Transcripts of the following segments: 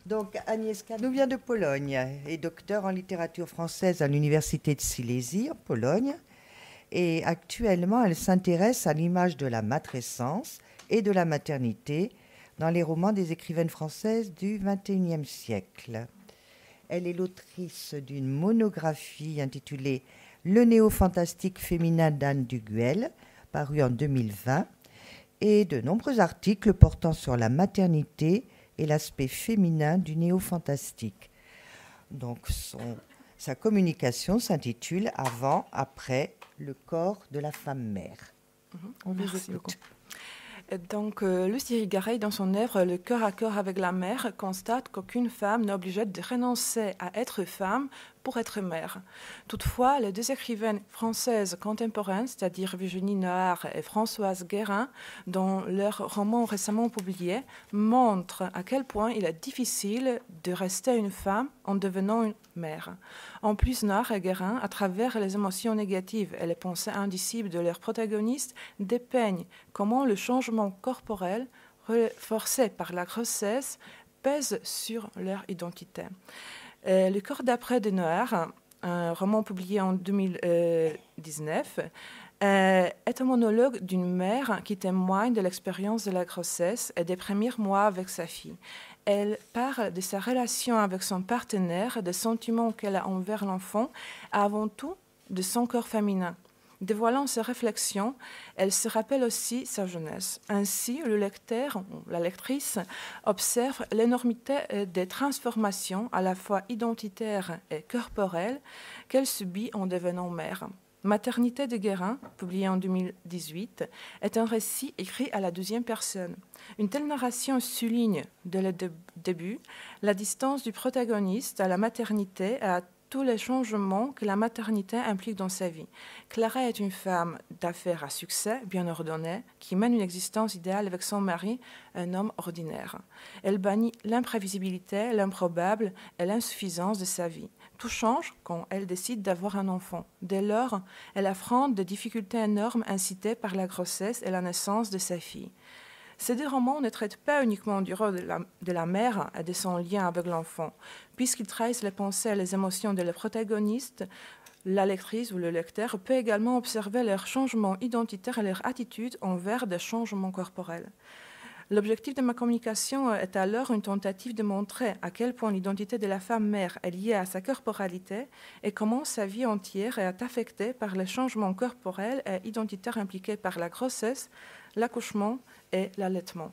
Donc Agnieszka nous vient de Pologne, est docteur en littérature française à l'Université de Silésie, en Pologne. Et actuellement, elle s'intéresse à l'image de la matrescence et de la maternité dans les romans des écrivaines françaises du XXIe siècle. Elle est l'autrice d'une monographie intitulée Le néo-fantastique féminin d'Anne Duguel, parue en 2020, et de nombreux articles portant sur la maternité et l'aspect féminin du néo-fantastique. Donc sa communication s'intitule Avant, après, le corps de la femme mère. On vous Merci beaucoup. écoute. Donc, Lucie Irigaray, dans son œuvre Le cœur à cœur avec la mère, constate qu'aucune femme n'est obligée de renoncer à être femme pour être mère. Toutefois, les deux écrivaines françaises contemporaines, c'est-à-dire Virginie Noir et Françoise Guérin, dans leurs romans récemment publiés, montrent à quel point il est difficile de rester une femme en devenant une mère. En plus, Noir et Guérin, à travers les émotions négatives et les pensées indicibles de leurs protagonistes, dépeignent comment le changement corporel, forcé par la grossesse, pèse sur leur identité. Le corps d'après de Noir, un roman publié en 2019, est un monologue d'une mère qui témoigne de l'expérience de la grossesse et des premiers mois avec sa fille. Elle parle de sa relation avec son partenaire, des sentiments qu'elle a envers l'enfant, et avant tout de son corps féminin. Dévoilant ses réflexions, elle se rappelle aussi sa jeunesse. Ainsi, le lecteur, la lectrice, observe l'énormité des transformations à la fois identitaires et corporelles qu'elle subit en devenant mère. Maternité de Guérin, publié en 2018, est un récit écrit à la deuxième personne. Une telle narration souligne, dès le début, la distance du protagoniste à la maternité et à tous les changements que la maternité implique dans sa vie. Clara est une femme d'affaires à succès, bien ordonnée, qui mène une existence idéale avec son mari, un homme ordinaire. Elle bannit l'imprévisibilité, l'improbable et l'insuffisance de sa vie. Tout change quand elle décide d'avoir un enfant. Dès lors, elle affronte des difficultés énormes incitées par la grossesse et la naissance de sa fille. Ces deux romans ne traitent pas uniquement du rôle de la mère et de son lien avec l'enfant, puisqu'ils tracent les pensées et les émotions de la protagoniste. La lectrice ou le lecteur peut également observer leurs changements identitaires et leur attitude envers des changements corporels. L'objectif de ma communication est alors une tentative de montrer à quel point l'identité de la femme mère est liée à sa corporalité et comment sa vie entière est affectée par les changements corporels et identitaires impliqués par la grossesse, l'accouchement et l'allaitement.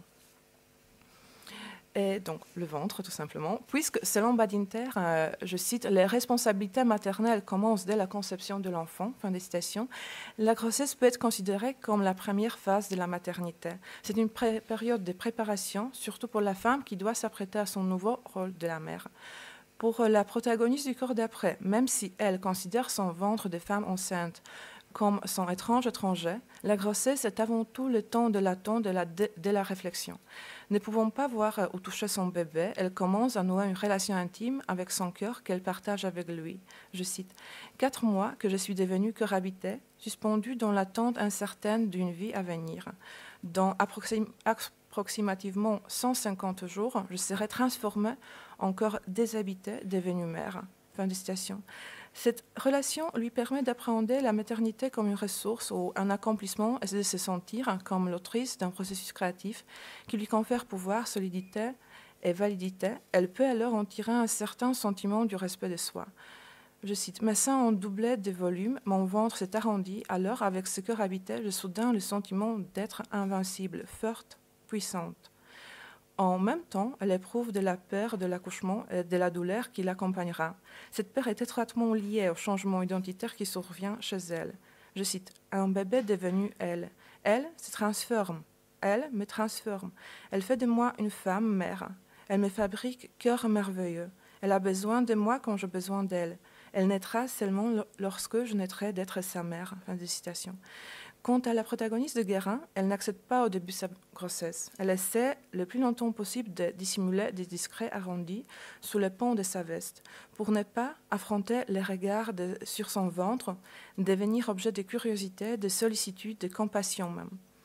Et donc le ventre, tout simplement, puisque selon Badinter, je cite, « les responsabilités maternelles commencent dès la conception de l'enfant », fin de citation, la grossesse peut être considérée comme la première phase de la maternité. C'est une période de préparation, surtout pour la femme qui doit s'apprêter à son nouveau rôle de la mère. Pour la protagoniste du corps d'après, même si elle considère son ventre de femme enceinte comme son étranger, la grossesse est avant tout le temps de l'attente, de la réflexion. Ne pouvant pas voir ou toucher son bébé, elle commence à nouer une relation intime avec son cœur qu'elle partage avec lui. Je cite, « 4 mois que je suis devenue cœur habité, suspendue dans l'attente incertaine d'une vie à venir. Dans approximativement 150 jours, je serai transformée en corps déshabité, devenue mère. » Fin de citation. Cette relation lui permet d'appréhender la maternité comme une ressource ou un accomplissement et de se sentir comme l'autrice d'un processus créatif qui lui confère pouvoir, solidité et validité. Elle peut alors en tirer un certain sentiment du respect de soi. Je cite, « Mes seins ont doublé de volume, mon ventre s'est arrondi, alors avec ce cœur habité, j'ai soudain le sentiment d'être invincible, forte, puissante. » En même temps, elle éprouve de la peur de l'accouchement et de la douleur qui l'accompagnera. Cette peur est étroitement liée au changement identitaire qui survient chez elle. Je cite, « Un bébé devenu elle. Elle se transforme. Elle me transforme. Elle fait de moi une femme mère. Elle me fabrique cœur merveilleux. Elle a besoin de moi quand j'ai besoin d'elle. Elle naîtra seulement lorsque je naîtrai d'être sa mère. » Fin de citation. Quant à la protagoniste de Guérin, elle n'accepte pas au début sa grossesse. Elle essaie le plus longtemps possible de dissimuler des discrets arrondis sous le pont de sa veste, pour ne pas affronter les regards sur son ventre, devenir objet de curiosité, de sollicitude, de compassion même.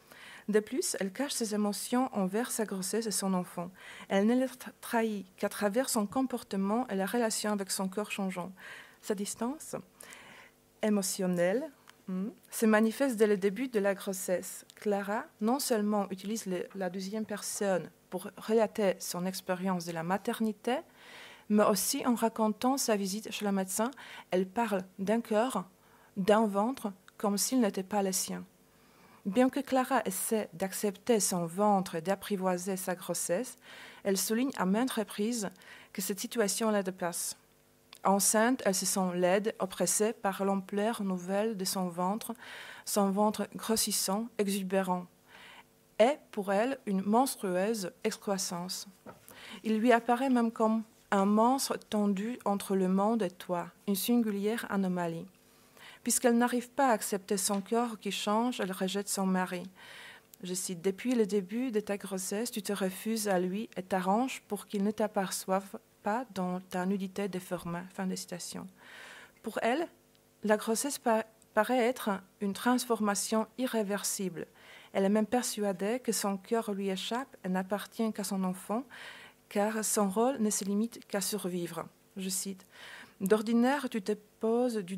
De plus, elle cache ses émotions envers sa grossesse et son enfant. Elle ne les trahit qu'à travers son comportement et la relation avec son corps changeant. Sa distance émotionnelle se manifeste dès le début de la grossesse. Clara non seulement utilise la deuxième personne pour relater son expérience de la maternité, mais aussi en racontant sa visite chez le médecin, elle parle d'un cœur, d'un ventre, comme s'il n'était pas le sien. Bien que Clara essaie d'accepter son ventre et d'apprivoiser sa grossesse, elle souligne à maintes reprises que cette situation la dépasse. Enceinte, elle se sent laide, oppressée par l'ampleur nouvelle de son ventre grossissant, exubérant, est pour elle une monstrueuse excroissance. Il lui apparaît même comme un monstre tendu entre le monde et toi, une singulière anomalie. Puisqu'elle n'arrive pas à accepter son corps qui change, elle rejette son mari. Je cite, « Depuis le début de ta grossesse, tu te refuses à lui et t'arranges pour qu'il ne t'aperçoive pas dans ta nudité déformée. » Fin de citation. Pour elle, la grossesse paraît être une transformation irréversible. Elle est même persuadée que son cœur lui échappe et n'appartient qu'à son enfant, car son rôle ne se limite qu'à survivre. Je cite, « D'ordinaire, tu te poses du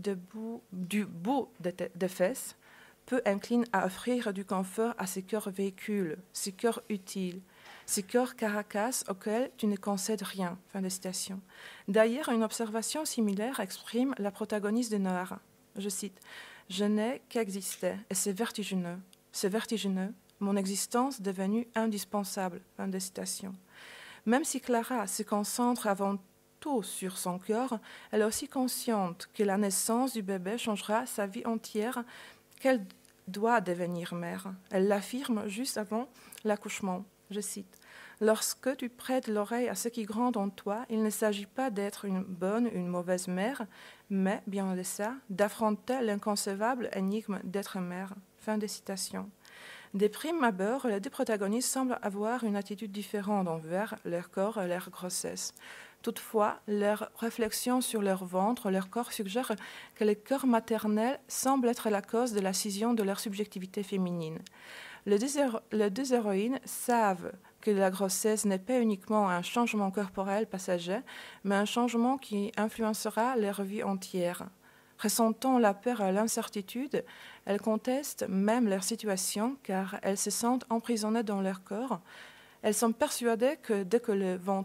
bout des fesses, peu incline à offrir du confort à ces cœurs véhicules, ces cœurs utiles, ces cœurs caracaces auxquels tu ne concèdes rien. » Fin de citation. D'ailleurs, une observation similaire exprime la protagoniste de Noir. Je cite, « Je n'ai qu'exister, et c'est vertigineux. C'est vertigineux, mon existence devenue indispensable. » Fin de citation. Même si Clara se concentre avant tout sur son cœur, elle est aussi consciente que la naissance du bébé changera sa vie entière, qu'elle doit devenir mère. Elle l'affirme juste avant l'accouchement. Je cite, « Lorsque tu prêtes l'oreille à ce qui gronde en toi, il ne s'agit pas d'être une bonne ou une mauvaise mère, mais, bien de ça, d'affronter l'inconcevable énigme d'être mère. » Fin de citation. Des prime abord, les deux protagonistes semblent avoir une attitude différente envers leur corps et leur grossesse. Toutefois, leurs réflexions sur leur ventre, leur corps suggèrent que le corps maternel semble être la cause de la scission de leur subjectivité féminine. Les deux héroïnes savent que la grossesse n'est pas uniquement un changement corporel passager, mais un changement qui influencera leur vie entière. Ressentant la peur et l'incertitude, elles contestent même leur situation car elles se sentent emprisonnées dans leur corps. Elles sont persuadées que dès que le ventre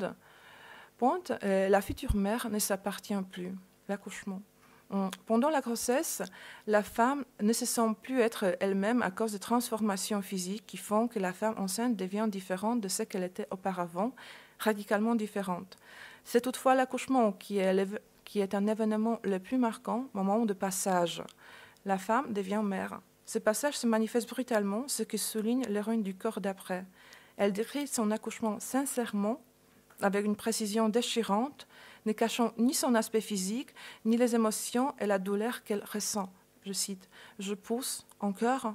pointe, la future mère ne s'appartient plus, l'accouchement. Pendant la grossesse, la femme ne se sent plus être elle-même à cause de transformations physiques qui font que la femme enceinte devient différente de ce qu'elle était auparavant, radicalement différente. C'est toutefois l'accouchement qui est un événement le plus marquant, moment de passage. La femme devient mère. Ce passage se manifeste brutalement, ce que souligne l'héroïne du corps d'après. Elle décrit son accouchement sincèrement, avec une précision déchirante, ne cachant ni son aspect physique, ni les émotions et la douleur qu'elle ressent. Je cite, « Je pousse, encore,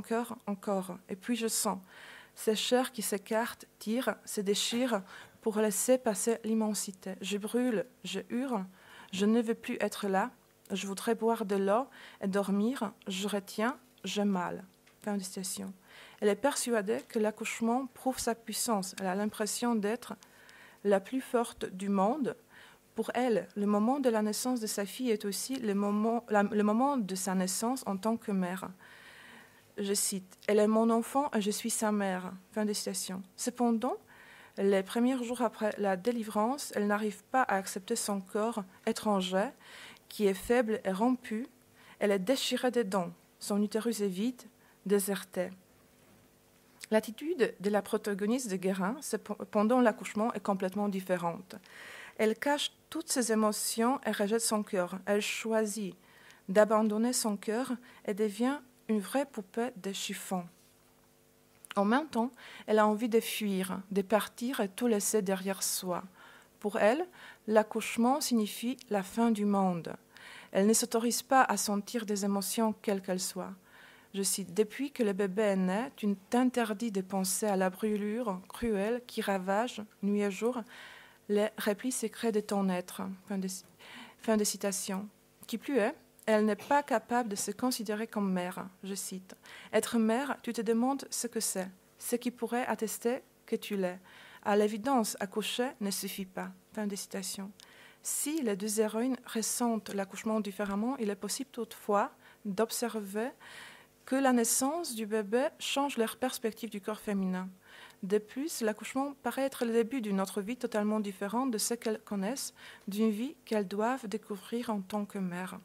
et puis je sens. Ces chairs qui s'écartent, tirent, se déchirent pour laisser passer l'immensité. Je brûle, je hurle, je ne veux plus être là, je voudrais boire de l'eau et dormir, je retiens, j'ai mal. » Fin de citation. Elle est persuadée que l'accouchement prouve sa puissance. Elle a l'impression d'être la plus forte du monde. Pour elle, le moment de la naissance de sa fille est aussi le moment de sa naissance en tant que mère. Je cite, « Elle est mon enfant et je suis sa mère. » Fin de citation. Cependant, les premiers jours après la délivrance, elle n'arrive pas à accepter son corps étranger, qui est faible et rompu. Elle est déchirée des dents. Son utérus est vide, déserté. L'attitude de la protagoniste de Guérin pendant l'accouchement est complètement différente. Elle cache toutes ses émotions et rejette son cœur. Elle choisit d'abandonner son cœur et devient une vraie poupée de chiffon. En même temps, elle a envie de fuir, de partir et tout laisser derrière soi. Pour elle, l'accouchement signifie la fin du monde. Elle ne s'autorise pas à sentir des émotions quelles qu'elles soient. Je cite, « Depuis que le bébé est né, tu t'interdis de penser à la brûlure cruelle qui ravage, nuit et jour, les replis secrets de ton être. » Fin de citation. Qui plus est, elle n'est pas capable de se considérer comme mère. Je cite. « Être mère, tu te demandes ce que c'est, ce qui pourrait attester que tu l'es. À l'évidence, accoucher ne suffit pas. » Fin de citation. Si les deux héroïnes ressentent l'accouchement différemment, il est possible toutefois d'observer que la naissance du bébé change leur perspective du corps féminin. De plus, l'accouchement paraît être le début d'une autre vie totalement différente de ce qu'elles connaissent, d'une vie qu'elles doivent découvrir en tant que mères.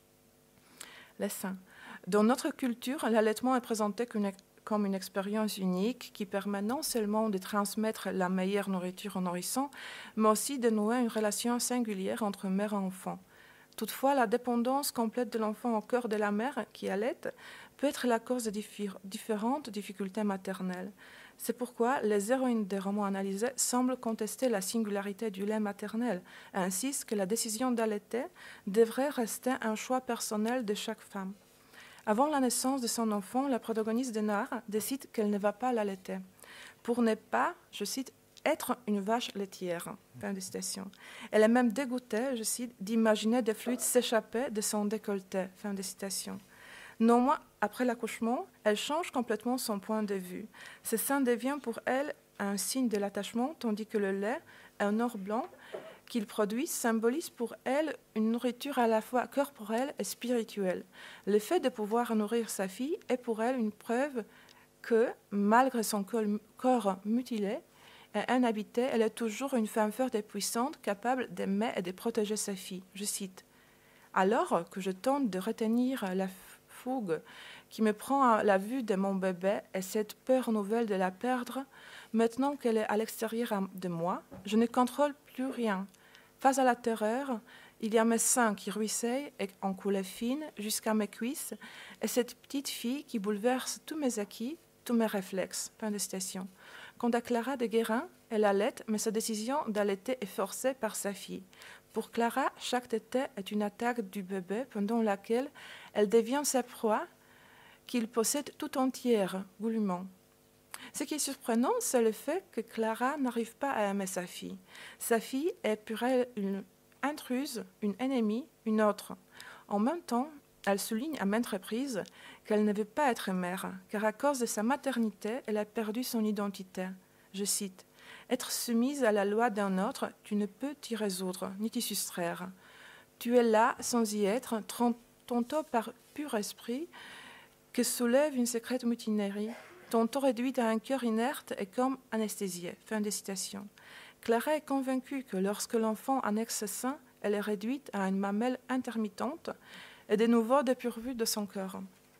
Les seins. Dans notre culture, l'allaitement est présenté comme une expérience unique qui permet non seulement de transmettre la meilleure nourriture aux nourrissons, mais aussi de nouer une relation singulière entre mère et enfant. Toutefois, la dépendance complète de l'enfant au cœur de la mère qui allaite peut être la cause de différentes difficultés maternelles. C'est pourquoi les héroïnes des romans analysés semblent contester la singularité du lait maternel et insistent que la décision d'allaiter devrait rester un choix personnel de chaque femme. Avant la naissance de son enfant, la protagoniste de Noir décide qu'elle ne va pas l'allaiter, pour ne pas, je cite, être une vache laitière. Fin de citation. Elle est même dégoûtée, je cite, d'imaginer des fluides s'échapper de son décolleté. Fin de citation. Néanmoins, après l'accouchement, elle change complètement son point de vue. Ce sein devient pour elle un signe de l'attachement, tandis que le lait, un or blanc qu'il produit, symbolise pour elle une nourriture à la fois corporelle et spirituelle. Le fait de pouvoir nourrir sa fille est pour elle une preuve que, malgré son corps mutilé et inhabité, elle est toujours une femme forte et puissante, capable d'aimer et de protéger sa fille. Je cite. « Alors que je tente de retenir la fougue qui me prend à la vue de mon bébé et cette peur nouvelle de la perdre, maintenant qu'elle est à l'extérieur de moi, je ne contrôle plus rien. Face à la terreur, il y a mes seins qui ruissellent en coulée fine jusqu'à mes cuisses et cette petite fille qui bouleverse tous mes acquis, tous mes réflexes. » Fin de citation. Quant à Clara de Guérin, elle allaite, mais sa décision d'allaiter est forcée par sa fille. Pour Clara, chaque tétée est une attaque du bébé pendant laquelle elle devient sa proie qu'il possède tout entière, goulûment. Ce qui est surprenant, c'est le fait que Clara n'arrive pas à aimer sa fille. Sa fille est pour elle une intruse, une ennemie, une autre. En même temps, elle souligne à maintes reprises qu'elle ne veut pas être mère, car à cause de sa maternité, elle a perdu son identité. Je cite. « Être soumise à la loi d'un autre, tu ne peux t'y résoudre, ni t'y soustraire. Tu es là sans y être, tantôt par pur esprit, que soulève une secrète mutinerie, tantôt réduite à un cœur inerte et comme anesthésié. » Fin de citation. Clara est convaincue que lorsque l'enfant annexe ses seins, elle est réduite à une mamelle intermittente et de nouveau dépourvue de son cœur.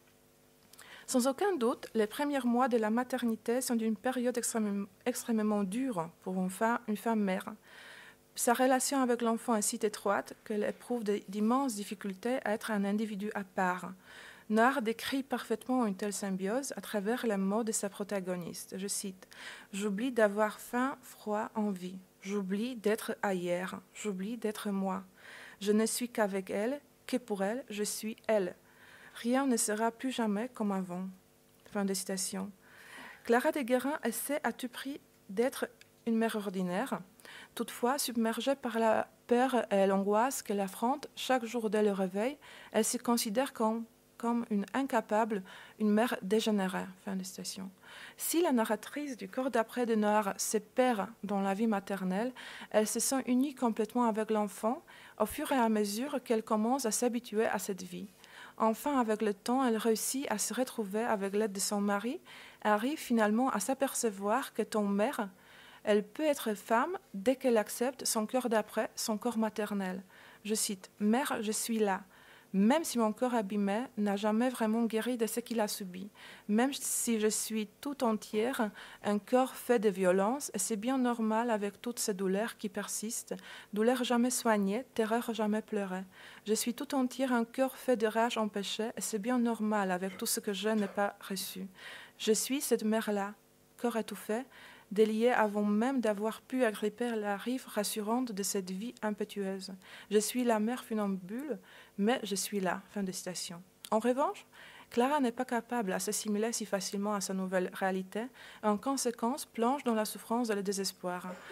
Sans aucun doute, les premiers mois de la maternité sont une période extrêmement dure pour une femme mère. Sa relation avec l'enfant est si étroite qu'elle éprouve d'immenses difficultés à être un individu à part. Noir décrit parfaitement une telle symbiose à travers les mots de sa protagoniste. Je cite « J'oublie d'avoir faim, froid, envie. J'oublie d'être ailleurs. J'oublie d'être moi. Je ne suis qu'avec elle, que pour elle, je suis elle. Rien ne sera plus jamais comme avant. » Fin de citation. Clara de Guérin essaie à tout prix d'être une mère ordinaire. Toutefois, submergée par la peur et l'angoisse qu'elle affronte chaque jour dès le réveil, elle se considère comme une incapable, une mère dégénérée. Fin de citation. Si la narratrice du corps d'après de Noir se perd dans la vie maternelle, elle se sent unie complètement avec l'enfant au fur et à mesure qu'elle commence à s'habituer à cette vie. Enfin, avec le temps, elle réussit à se retrouver avec l'aide de son mari et arrive finalement à s'apercevoir que ton mère, elle peut être femme dès qu'elle accepte son cœur d'après, son corps maternel. Je cite « Mère, je suis là. Même si mon corps abîmé n'a jamais vraiment guéri de ce qu'il a subi, même si je suis tout entière, un corps fait de violence, et c'est bien normal avec toutes ces douleurs qui persistent, douleurs jamais soignées, terreur jamais pleurée. Je suis tout entière, un cœur fait de rage empêchée, et c'est bien normal avec tout ce que je n'ai pas reçu. Je suis cette mère-là, corps étouffé, déliée avant même d'avoir pu agripper la rive rassurante de cette vie impétueuse. Je suis la mère funambule, mais je suis là. » Fin de citation. En revanche, Clara n'est pas capable à s'assimiler si facilement à sa nouvelle réalité et en conséquence plonge dans la souffrance et le désespoir.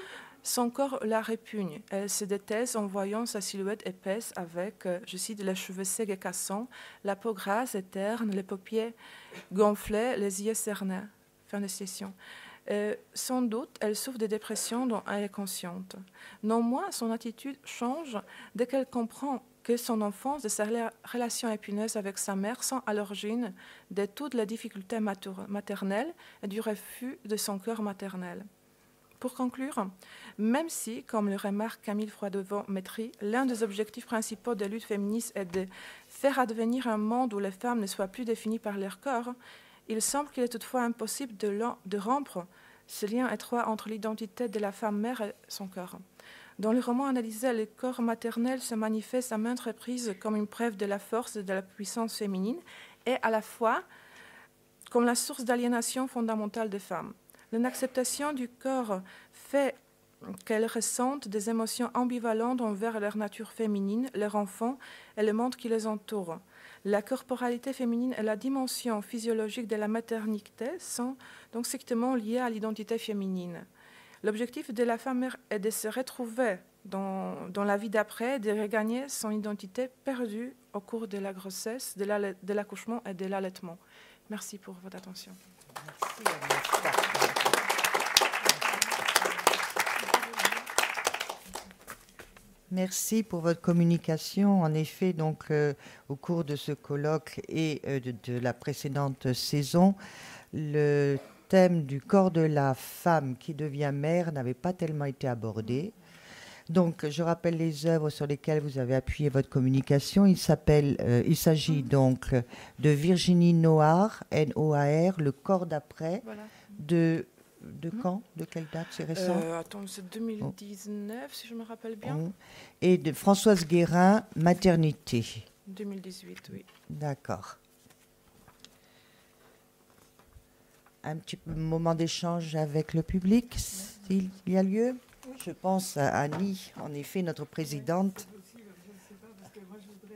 Son corps la répugne. Elle se déteste en voyant sa silhouette épaisse avec, je cite, les cheveux secs et cassants, la peau grasse et terne, les paupières gonflées, les yeux cernés. Fin de citation. Sans doute, elle souffre de dépression dont elle est consciente. Néanmoins, son attitude change dès qu'elle comprend que son enfance, de sa relation épineuse avec sa mère, sont à l'origine de toutes les difficultés maternelles et du refus de son cœur maternel. Pour conclure, même si, comme le remarque Camille Froidevaux-Métry, l'un des objectifs principaux des luttes féministes est de faire advenir un monde où les femmes ne soient plus définies par leur corps, il semble qu'il est toutefois impossible de rompre ce lien étroit entre l'identité de la femme mère et son corps. Dans le roman analysé, le corps maternel se manifeste à maintes reprises comme une preuve de la force et de la puissance féminine et à la fois comme la source d'aliénation fondamentale des femmes. L'inacceptation du corps fait qu'elles ressentent des émotions ambivalentes envers leur nature féminine, leur enfant et le monde qui les entoure. La corporalité féminine et la dimension physiologique de la maternité sont donc strictement liées à l'identité féminine. L'objectif de la femme mère est de se retrouver dans la vie d'après, de regagner son identité perdue au cours de la grossesse, de l'accouchement et de l'allaitement. Merci pour votre attention. Merci, merci pour votre communication. En effet, donc, au cours de ce colloque et de la précédente saison, le thème du corps de la femme qui devient mère n'avait pas tellement été abordé. Donc, je rappelle les œuvres sur lesquelles vous avez appuyé votre communication. Il s'agit donc de Virginie Noir, N-O-A-R, Le corps d'après, voilà. De quand? De quelle date? C'est récent? Attends, c'est 2019, si je me rappelle bien. Et de Françoise Guérin, Maternité. 2018, oui. D'accord. Un petit moment d'échange avec le public, s'il y a lieu. Je pense à Annie, en effet, notre présidente. Je ne sais pas, parce que moi, je voudrais...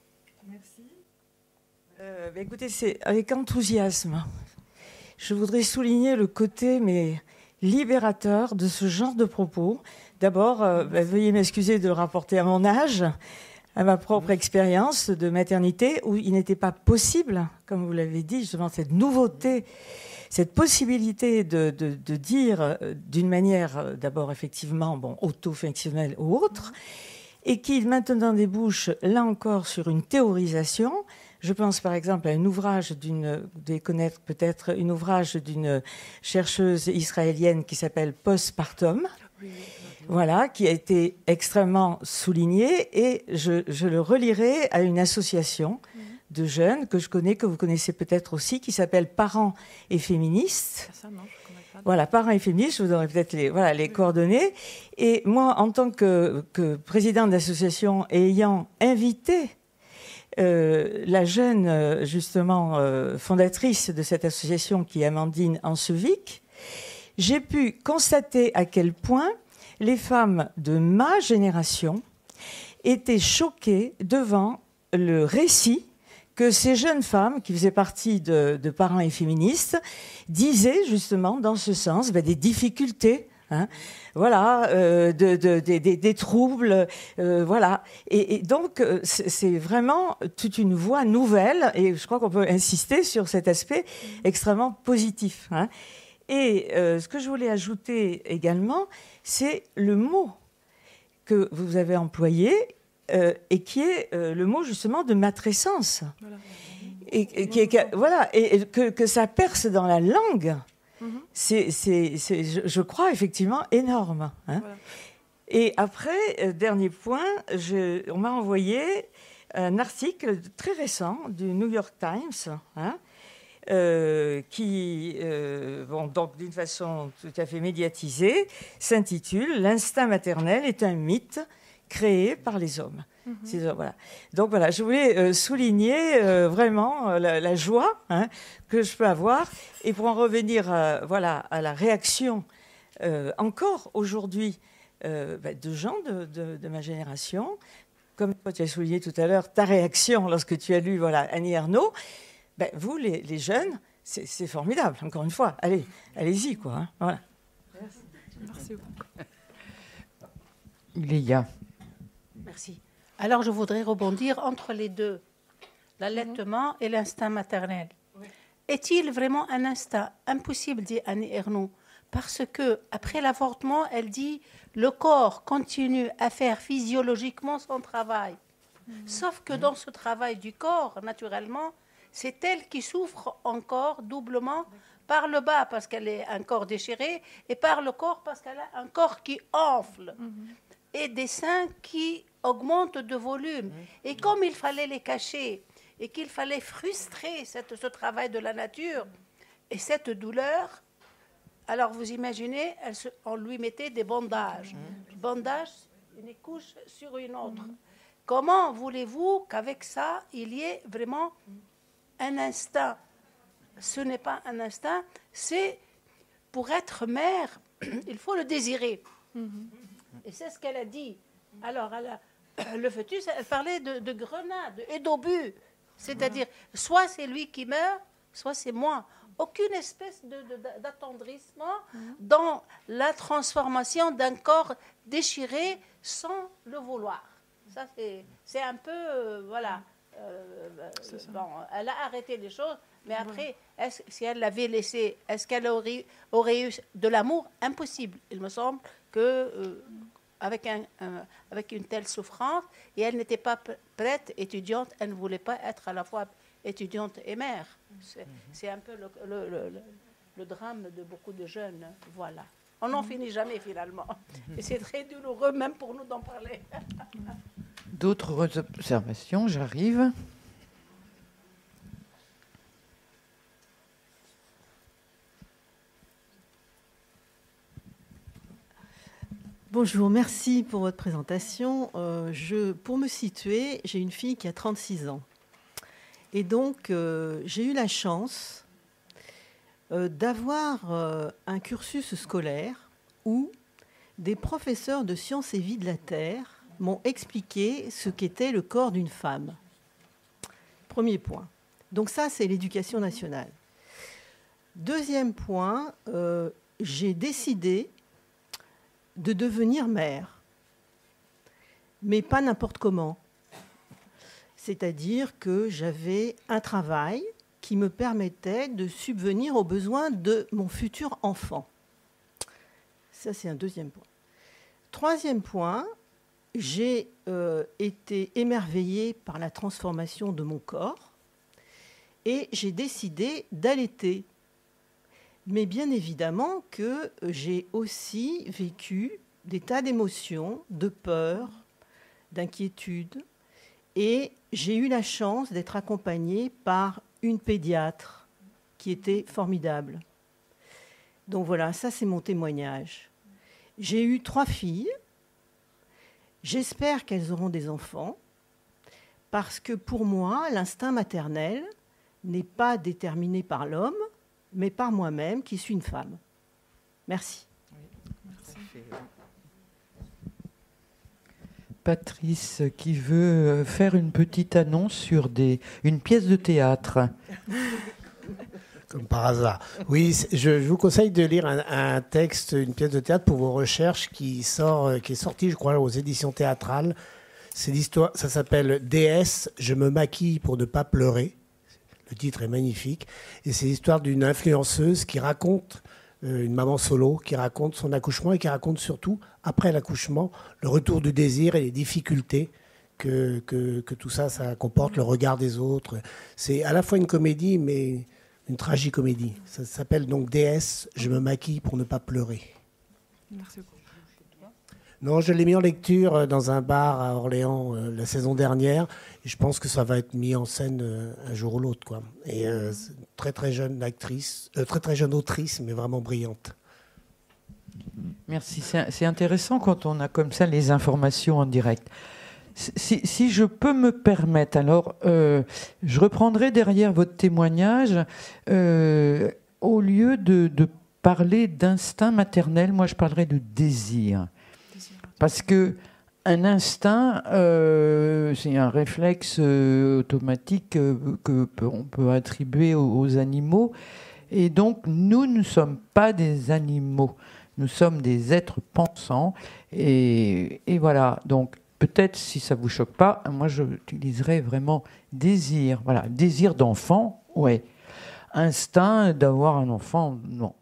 Merci. Écoutez, c'est avec enthousiasme. Je voudrais souligner le côté libérateur de ce genre de propos. D'abord, veuillez m'excuser de le rapporter à mon âge, à ma propre expérience de maternité, où il n'était pas possible, comme vous l'avez dit, justement, cette nouveauté, cette possibilité de dire d'une manière, d'abord, effectivement, auto-fictionnelle ou autre, et qui maintenant débouche, là encore, sur une théorisation. Je pense par exemple à un ouvrage de connaître peut-être un ouvrage d'une chercheuse israélienne qui s'appelle Postpartum, voilà, qui a été extrêmement souligné, et je le relirai à une association de jeunes que je connais, que vous connaissez peut-être aussi, qui s'appelle Parents et Féministes. Ça, non, je connais pas. Voilà, Parents et Féministes, je vous donnerai peut-être les coordonnées. Et moi, en tant que présidente d'association ayant invité la jeune, justement, fondatrice de cette association qui est Amandine Ancevic, j'ai pu constater à quel point les femmes de ma génération étaient choquées devant le récit que ces jeunes femmes, qui faisaient partie de Parents et Féministes, disaient justement dans ce sens des difficultés, voilà, des troubles, voilà. Et donc, c'est vraiment toute une voie nouvelle, et je crois qu'on peut insister sur cet aspect extrêmement positif. Et ce que je voulais ajouter également, c'est le mot que vous avez employé, et qui est le mot justement de matrescence. Voilà. Et que ça perce dans la langue. C'est, je crois, effectivement énorme. Voilà. Et après, dernier point, on m'a envoyé un article très récent du New York Times, qui, donc d'une façon tout à fait médiatisée, s'intitule « L'instinct maternel est un mythe créé par les hommes ». Voilà. Donc voilà, je voulais souligner vraiment la joie que je peux avoir, et pour en revenir voilà, à la réaction encore aujourd'hui de gens de ma génération, comme tu as souligné tout à l'heure ta réaction lorsque tu as lu voilà, Annie Ernaux, vous les jeunes, c'est formidable, encore une fois, allez-y quoi. Voilà. Merci beaucoup. Léa. Merci. Alors, je voudrais rebondir entre les deux, l'allaitement et l'instinct maternel. Oui. Est-il vraiment un instinct? Impossible, dit Annie Ernaux, parce que après l'avortement, elle dit le corps continue à faire physiologiquement son travail. Sauf que dans ce travail du corps, naturellement, c'est elle qui souffre encore doublement par le bas parce qu'elle est un corps déchiré et par le corps parce qu'elle a un corps qui enfle et des seins qui augmentent de volume. Et comme il fallait les cacher et qu'il fallait frustrer ce travail de la nature et cette douleur, alors vous imaginez, on lui mettait des bandages. Bandages, une couche sur une autre. Comment voulez-vous qu'avec ça, il y ait vraiment un instinct? Ce n'est pas un instinct, c'est pour être mère, il faut le désirer. Et c'est ce qu'elle a dit. Alors, le fœtus, elle parlait de grenade et d'obus. C'est-à-dire, soit c'est lui qui meurt, soit c'est moi. Aucune espèce d'attendrissement dans la transformation d'un corps déchiré sans le vouloir. Ça, c'est un peu, voilà. Bon, elle a arrêté les choses, mais après, si elle l'avait laissé, est-ce qu'elle aurait eu de l'amour? Impossible. Il me semble que avec une telle souffrance, et elle n'était pas prête, étudiante, elle ne voulait pas être à la fois étudiante et mère. C'est un peu le drame de beaucoup de jeunes. Voilà. On n'en finit jamais finalement. Et c'est très douloureux même pour nous d'en parler. D'autres observations, j'arrive. Bonjour, merci pour votre présentation. Pour me situer, j'ai une fille qui a 36 ans. Et donc, j'ai eu la chance d'avoir un cursus scolaire où des professeurs de sciences et vie de la Terre m'ont expliqué ce qu'était le corps d'une femme. Premier point. Donc ça, c'est l'éducation nationale. Deuxième point, j'ai décidé de devenir mère, mais pas n'importe comment. C'est-à-dire que j'avais un travail qui me permettait de subvenir aux besoins de mon futur enfant. Ça, c'est un deuxième point. Troisième point, j'ai été émerveillée par la transformation de mon corps et j'ai décidé d'allaiter. Mais bien évidemment que j'ai aussi vécu des tas d'émotions, de peur, d'inquiétude. Et j'ai eu la chance d'être accompagnée par une pédiatre qui était formidable. Donc voilà, ça c'est mon témoignage. J'ai eu 3 filles. J'espère qu'elles auront des enfants, parce que pour moi, l'instinct maternel n'est pas déterminé par l'homme, mais par moi-même, qui suis une femme. Merci. Patrice, qui veut faire une petite annonce sur une pièce de théâtre. Comme par hasard. Oui, je vous conseille de lire un texte, une pièce de théâtre pour vos recherches qui est sortie, je crois, aux éditions théâtrales. C'est l'histoire, ça s'appelle DS, je me maquille pour ne pas pleurer. Le titre est magnifique. Et c'est l'histoire d'une influenceuse qui raconte, une maman solo, qui raconte son accouchement et qui raconte surtout, après l'accouchement, le retour du désir et les difficultés que tout ça comporte, le regard des autres. C'est à la fois une comédie, mais une tragicomédie. Ça s'appelle donc DS, je me maquille pour ne pas pleurer. Merci beaucoup. Non, je l'ai mis en lecture dans un bar à Orléans la saison dernière. Et je pense que ça va être mis en scène un jour ou l'autre, quoi. Et très très jeune actrice, très jeune autrice, mais vraiment brillante. Merci. C'est intéressant quand on a comme ça les informations en direct. Si je peux me permettre, alors je reprendrai derrière votre témoignage. Au lieu de parler d'instinct maternel, moi je parlerai de désir. Parce que un instinct, c'est un réflexe automatique qu'on peut attribuer aux animaux. Et donc, nous ne sommes pas des animaux. Nous sommes des êtres pensants. Et voilà. Donc, peut-être, si ça ne vous choque pas, moi, j'utiliserais vraiment désir. Voilà, désir d'enfant, ouais. Instinct d'avoir un enfant, non.